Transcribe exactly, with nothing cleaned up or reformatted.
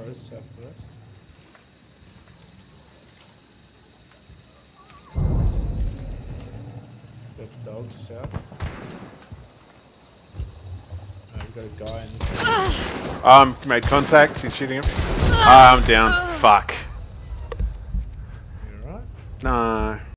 forest, southwest. Got dogs south. Uh, we've got a guy in this. Um, made contact. He's shooting him. Uh, I'm down. Fuck. You alright? No.